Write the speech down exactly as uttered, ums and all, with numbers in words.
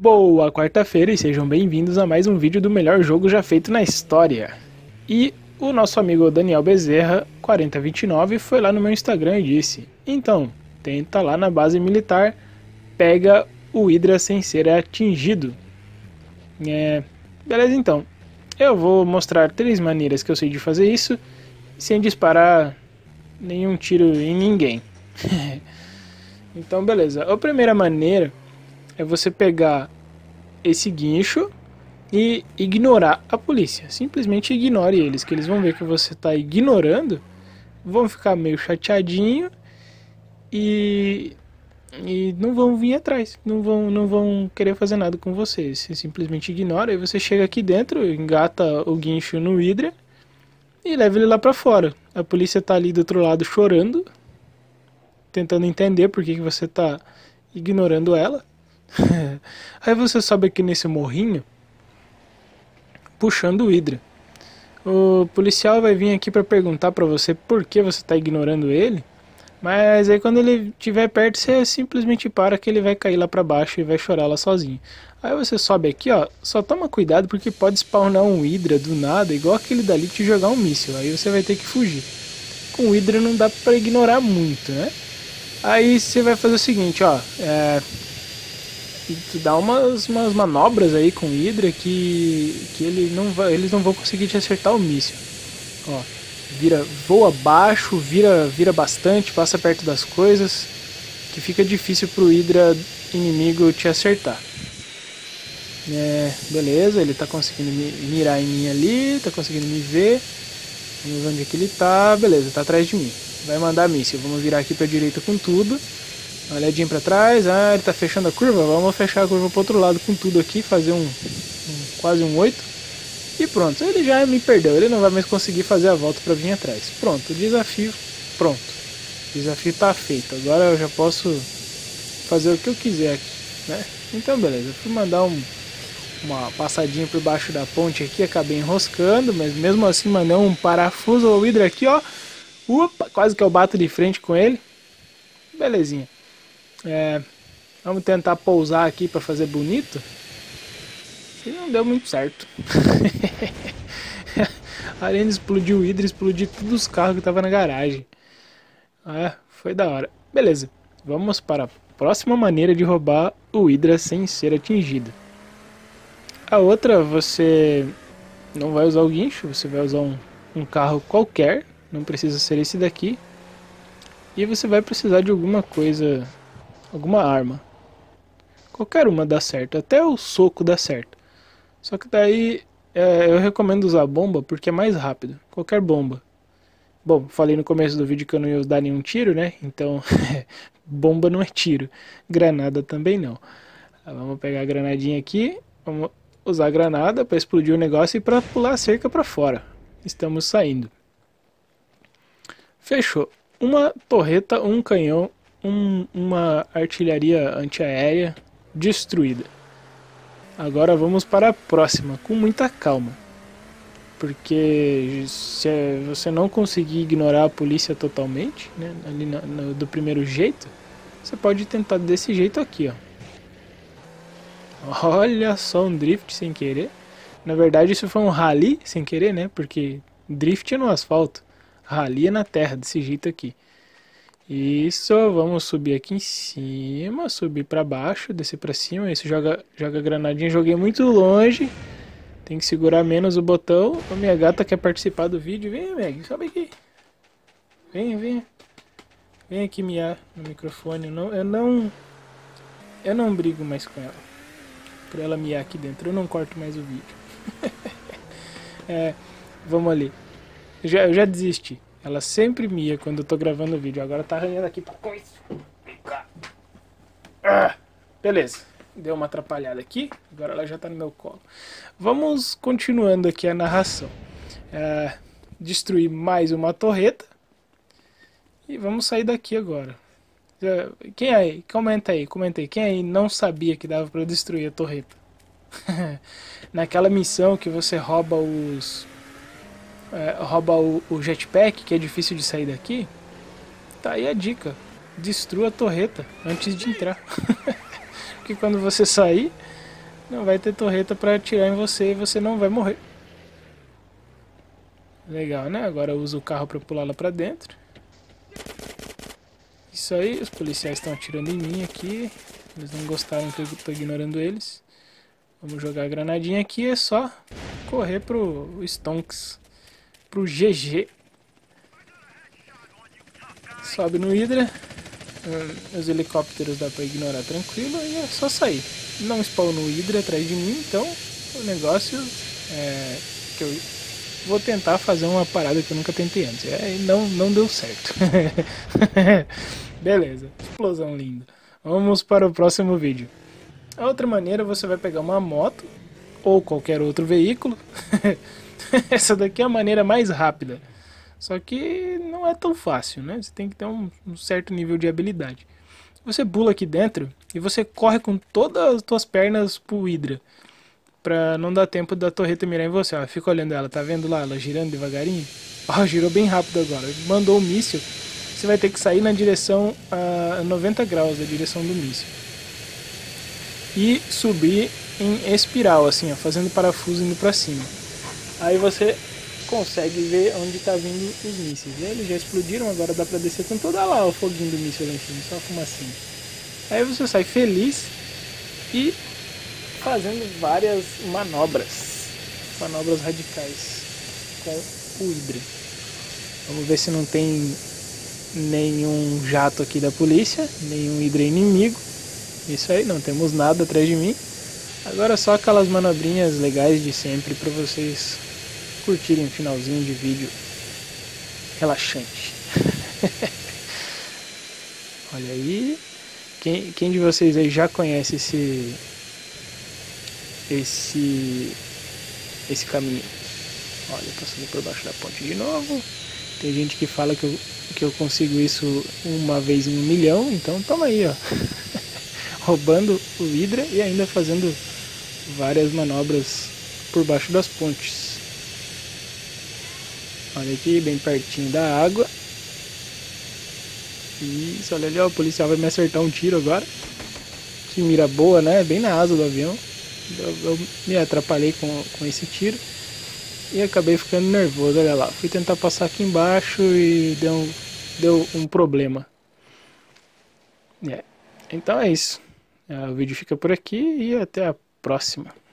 Boa quarta-feira e sejam bem-vindos a mais um vídeo do melhor jogo já feito na história. E o nosso amigo Daniel Bezerra, quarenta vinte e nove, foi lá no meu Instagram e disse: então, tenta lá na base militar, pega o Hydra sem ser atingido. É, beleza, então. Eu vou mostrar três maneiras que eu sei de fazer isso, sem disparar nenhum tiro em ninguém. Então, beleza. A primeira maneira é você pegar esse guincho e ignorar a polícia. Simplesmente ignore eles, que eles vão ver que você está ignorando, vão ficar meio chateadinho e, e não vão vir atrás, não vão, não vão querer fazer nada com você. Você simplesmente ignora e você chega aqui dentro, engata o guincho no Hydra e leva ele lá pra fora. A polícia tá ali do outro lado chorando, tentando entender por que, que você tá ignorando ela. Aí você sobe aqui nesse morrinho, puxando o Hydra. O policial vai vir aqui para perguntar para você por que você está ignorando ele, mas aí quando ele estiver perto você simplesmente para que ele vai cair lá para baixo e vai chorar lá sozinho. Aí você sobe aqui, ó, só toma cuidado porque pode spawnar um Hydra do nada, igual aquele dali te jogar um míssil, aí você vai ter que fugir. Com o Hydra não dá para ignorar muito, né? Aí você vai fazer o seguinte, ó, é... e tu dá umas, umas manobras aí com o Hydra que, que ele não vai, eles não vão conseguir te acertar o míssil. Ó, vira, voa baixo, vira, vira bastante, passa perto das coisas, que fica difícil pro Hydra inimigo te acertar. É, beleza, ele tá conseguindo me, mirar em mim ali, tá conseguindo me ver. Vamos ver onde é que ele tá, beleza, tá atrás de mim. Vai mandar míssil, vamos virar aqui pra direita com tudo. Uma olhadinha pra trás, ah, ele tá fechando a curva, vamos fechar a curva pro outro lado com tudo aqui, fazer um, um quase um oito. E pronto, ele já me perdeu, ele não vai mais conseguir fazer a volta pra vir atrás. Pronto, o desafio, pronto. O desafio tá feito, agora eu já posso fazer o que eu quiser aqui, né? Então beleza, fui mandar um, uma passadinha por baixo da ponte aqui, acabei enroscando, mas mesmo assim mandei um parafuso ao Hydra aqui, ó. Opa, quase que eu bato de frente com ele. Belezinha. É, vamos tentar pousar aqui para fazer bonito. E não deu muito certo. Além de explodir o Hydra, explodiu todos os carros que estavam na garagem. É, foi da hora. Beleza, vamos para a próxima maneira de roubar o Hydra sem ser atingido. A outra, você não vai usar o guincho, você vai usar um, um carro qualquer. Não precisa ser esse daqui. E você vai precisar de alguma coisa, alguma arma. Qualquer uma dá certo, até o soco dá certo. Só que daí é, eu recomendo usar bomba porque é mais rápido. Qualquer bomba. Bom, falei no começo do vídeo que eu não ia dar nenhum tiro, né? Então, bomba não é tiro. Granada também não. Vamos pegar a granadinha aqui. Vamos usar a granada para explodir o negócio e para pular a cerca para fora. Estamos saindo. Fechou. Uma torreta, um canhão, um, uma artilharia antiaérea destruída. Agora vamos para a próxima, com muita calma. Porque se você não conseguir ignorar a polícia totalmente, né, ali no, no, do primeiro jeito, você pode tentar desse jeito aqui, ó. Olha só, um drift sem querer. Na verdade isso foi um rally sem querer, né? Porque drift é no asfalto. Rally é na terra, desse jeito aqui. Isso, vamos subir aqui em cima, subir pra baixo, descer pra cima. Isso, joga, joga granadinha, joguei muito longe. Tem que segurar menos o botão. A minha gata quer participar do vídeo. Vem, Meg, sobe aqui. Vem, vem. Vem aqui miar no microfone. Eu não, eu não, eu não brigo mais com ela. Pra ela miar aqui dentro, eu não corto mais o vídeo. É, vamos ali. Eu já, eu já desisti. Ela sempre mia quando eu tô gravando o vídeo. Agora tá arranhando aqui pra coisa. Vem cá. Ah, beleza. Deu uma atrapalhada aqui. Agora ela já tá no meu colo. Vamos continuando aqui a narração. É, destruir mais uma torreta. E vamos sair daqui agora. Quem aí? Comenta aí. Comenta aí. Quem aí não sabia que dava pra destruir a torreta? Naquela missão que você rouba os... É, rouba o, o jetpack, que é difícil de sair daqui. Tá aí a dica. Destrua a torreta antes de entrar. Porque quando você sair, não vai ter torreta pra atirar em você e você não vai morrer. Legal, né? Agora eu uso o carro pra pular lá pra dentro. Isso aí, os policiais estão atirando em mim aqui. Eles não gostaram que eu tô ignorando eles. Vamos jogar a granadinha aqui, é só correr pro Stonks, pro G G. Sobe no Hydra. Hum, os helicópteros dá pra ignorar tranquilo e é só sair. Não spawn no Hydra atrás de mim, então o negócio é que eu vou tentar fazer uma parada que eu nunca tentei antes. É, e não, não deu certo. Beleza, explosão linda. Vamos para o próximo vídeo. A outra maneira, você vai pegar uma moto ou qualquer outro veículo. Essa daqui é a maneira mais rápida. Só que não é tão fácil, né? Você tem que ter um, um certo nível de habilidade. Você pula aqui dentro e você corre com todas as suas pernas pro Hydra. Pra não dar tempo da torreta mirar em você. Ó, fica olhando ela, tá vendo lá? Ela girando devagarinho. Ó, girou bem rápido agora. Mandou o míssil. Você vai ter que sair na direção a noventa graus da direção do míssil. E subir em espiral, assim, ó, fazendo parafuso indo pra cima. Aí você consegue ver onde tá vindo os mísseis. Eles já explodiram, agora dá pra descer com toda lá o foguinho do míssil lá em cima, só a fumacinha. Aí você sai feliz e fazendo várias manobras, manobras radicais com o Hydra. Vamos ver se não tem nenhum jato aqui da polícia, nenhum Hydra inimigo. Isso aí, não temos nada atrás de mim. Agora só aquelas manobrinhas legais de sempre para vocês curtirem o finalzinho de vídeo relaxante. Olha aí, quem, quem de vocês aí já conhece esse esse esse caminho? Olha, passando por baixo da ponte de novo. Tem gente que fala que eu, que eu consigo isso uma vez em um milhão, então toma aí, ó. Roubando o Hydra e ainda fazendo várias manobras por baixo das pontes. Olha aqui, bem pertinho da água. Isso, olha ali, ó, o policial vai me acertar um tiro agora. Que mira boa, né? Bem na asa do avião. Eu, eu me atrapalhei com, com esse tiro. E acabei ficando nervoso, olha lá. Fui tentar passar aqui embaixo e deu um, deu um problema. É. Então é isso. O vídeo fica por aqui e até a próxima.